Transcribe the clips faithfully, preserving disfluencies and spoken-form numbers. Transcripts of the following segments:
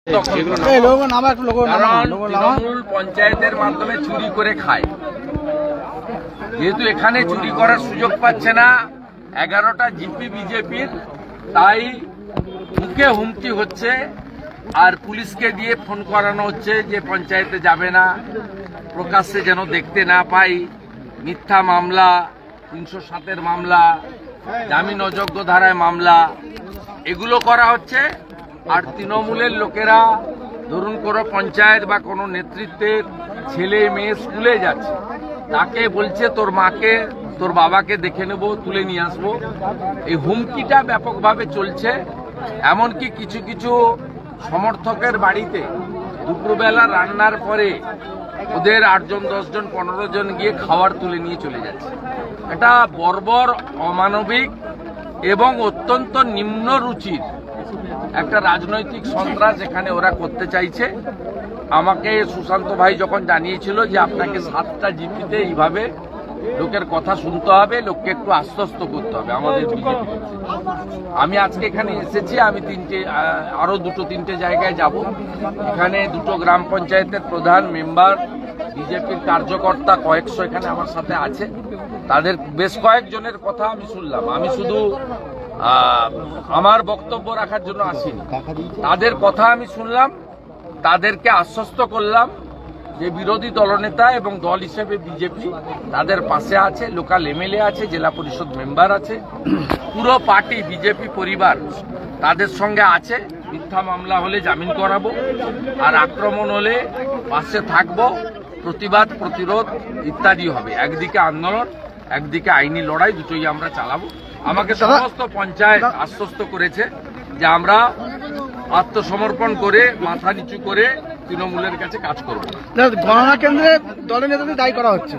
তৃণমূল পঞ্চায়েতের মাধ্যমে চুরি করে খায়, যেহেতু এখানে চুরি করার সুযোগ পাচ্ছে না এগারোটা জিপি বিজেপির, তাই মুখে হুমকি হচ্ছে আর পুলিশকে দিয়ে ফোন করানো হচ্ছে যে পঞ্চায়েতে যাবে না, প্রকাশ্যে যেন দেখতে না পাই। মিথ্যা মামলা, তিনশো সাতের মামলা, জামিন অযোগ্য ধারায় মামলা, এগুলো করা হচ্ছে। আর তৃণমূলের লোকেরা ধরুন কোনো পঞ্চায়েত বা কোনো নেতৃত্বের ছেলে মেয়ে স্কুলে যাচ্ছে, তাকে বলছে তোর মাকে তোর বাবাকে দেখে নেব, তুলে নিয়ে আসবো। এই হুমকিটা ব্যাপকভাবে চলছে। এমনকি কিছু কিছু সমর্থকের বাড়িতে দুপুরবেলা রান্নার পরে ওদের আটজন দশজন পনেরো জন গিয়ে খাবার তুলে নিয়ে চলে যাচ্ছে। এটা বর্বর, অমানবিক এবং অত্যন্ত নিম্ন রুচির একটা রাজনৈতিক সন্ত্রাস এখানে ওরা করতে চাইছে। আমাকে সুশান্ত ভাই যখন জানিয়েছিল যে আপনাকে সাতটা জিপিতে এইভাবে লোকের কথা শুনতে হবে, লোককে একটু আশ্বস্ত করতে হবে আমাদের বিজেপি, আমি আজকে এখানে এসেছি। আমি তিনটে আরো দুটো তিনটে জায়গায় যাব। এখানে দুটো গ্রাম পঞ্চায়েতের প্রধান, মেম্বার, বিজেপির কার্যকর্তা কয়েকশো এখানে আমার সাথে আছে। তাদের বেশ কয়েকজনের কথা আমি শুনলাম। আমি শুধু আমার বক্তব্য রাখার জন্য আসিনি, তাদের কথা আমি শুনলাম, তাদেরকে আশ্বস্ত করলাম যে বিরোধী দলনেতা এবং দল হিসেবে বিজেপি তাদের পাশে আছে, লোকাল এমএলএ আছে, জেলা পরিষদ মেম্বার আছে, পুরো পার্টি বিজেপি পরিবার তাদের সঙ্গে আছে। মিথ্যা মামলা হলে জামিন করাবো, আর আক্রমণ হলে পাশে থাকবো। প্রতিবাদ, প্রতিরোধ ইত্যাদি হবে। একদিকে আন্দোলন, একদিকে আইনি লড়াই, দুটোই আমরা চালাবো। আমাকে সমস্ত পঞ্চায়েত আশ্বস্ত করেছে যে আমরা আত্মসমর্পণ করে মাথা নিচু করে তৃণমূলের কাছে কাজ করব। গণনা কেন্দ্রে দলের নেতাদের দায়ী করা হচ্ছে,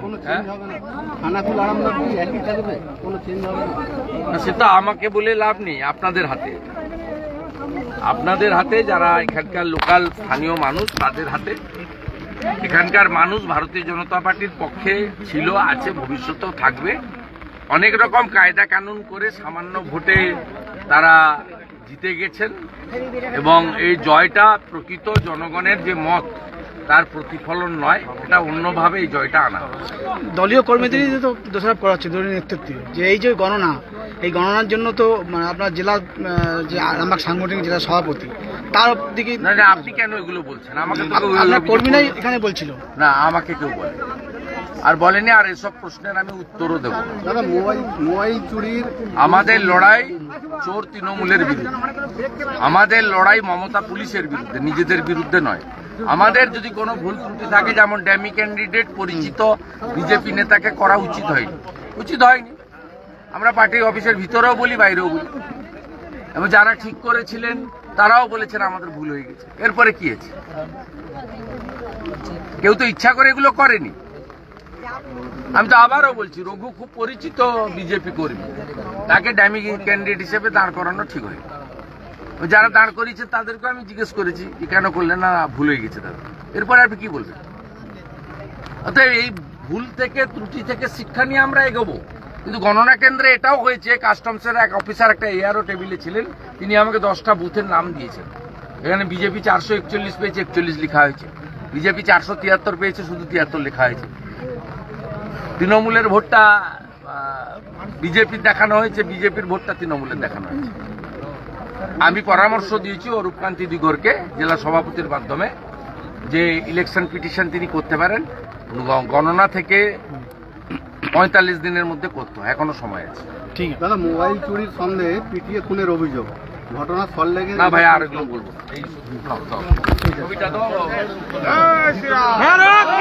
সেটা আমাকে বলে লাভ নেই, আপনাদের হাতে, আপনাদের হাতে, যারা এখানকার লোকাল স্থানীয় মানুষ তাদের হাতে। এখানকার মানুষ ভারতীয় জনতা পার্টির পক্ষে ছিল, আছে, ভবিষ্যতেও থাকবে। অনেক রকম কায়দা কানুন করে সামান্য ভোটে তারা জিতে গেছেন এবং এই জয়টা প্রকৃত জনগণের যে মত তার প্রতিফলন নয়, এটা অন্যভাবে এই জয়টা আনা। দলীয় কর্মীদেরই তো দোষারোপ করা হচ্ছে দলীয় নেতৃত্বে, যে এই যে গণনা, এই গণনার জন্য তো আপনার জেলা যে আরামবাগ সাংগঠনিক জেলা সভাপতি, তার দিকে না না, আপনি কেন এগুলো বলছেন? আমাকে তো কর্মীরাই এখানে বলছিল না, আমাকে কেউ বলে আর বলেনি। আর এসব প্রশ্নের আমি উত্তরও দেব। মোবাইল চুরির আমাদের লড়াই চোর তৃণমূলের বিরুদ্ধে, আমাদের লড়াই মমতা পুলিশের বিরুদ্ধে, নিজেদের বিরুদ্ধে নয়। আমাদের যদি কোনো ভুল ত্রুটি থাকে, যেমন ড্যামি ক্যান্ডিডেট পরিচিত বিজেপি নেতাকে করা উচিত হয়নি, উচিত হয়নি। আমরা পার্টির অফিসের ভিতরেও বলি, বাইরেও বলি, এবং যারা ঠিক করেছিলেন তারাও বলেছেন আমাদের ভুল হয়ে গেছে। এরপরে কি হয়েছে? কেউ তো ইচ্ছা করে এগুলো করেনি। আমি তো আবারও বলছি, রঘু খুব পরিচিত বিজেপি কর্মী, তাকে ড্যামি ক্যান্ডিডেট হিসেবে দাঁড় করানো ঠিক হয়। যারা দাঁড় করিয়েছে তাদেরকে আমি জিজ্ঞেস করেছি কেন করলেন না, ভুল হয়ে গেছে তাদের। এরপরে আপনি কি বলবেন? অতএব এই ভুল থেকে, ত্রুটি থেকে শিক্ষা নিয়ে আমরা এগোবো। কিন্তু গণনা কেন্দ্রে এটাও হয়েছে, কাস্টমসের এক অফিসার একটা এআরও টেবিলে ছিলেন, তিনি আমাকে দশটা বুথের নাম দিয়েছেন। এখানে বিজেপি চারশো একচল্লিশ পেয়েছে, একচল্লিশ লেখা হয়েছে। বিজেপি চারশো তিয়াত্তর পেয়েছে, শুধু তিয়াত্তর লেখা হয়েছে। তৃণমূলের ভোটটা বিজেপির দেখানো হয়েছে, বিজেপির ভোটটা তৃণমূলের দেখানো হয়েছে। আমি পরামর্শ দিয়েছি অরূপকান্তি দিগরকে জেলা সভাপতির মাধ্যমে যে ইলেকশন পিটিশন তিনি করতে পারেন, গণনা থেকে পঁয়তাল্লিশ দিনের মধ্যে করতে হয়, এখনো সময় আছে। ঠিক আছে দাদা, মোবাইল চুরির সন্দেহে পিটিয়ে খুনের অভিযোগ, ঘটনা স্থল লেগে না ভাই, আর এগুলো বলবো। এই ছবিটা তো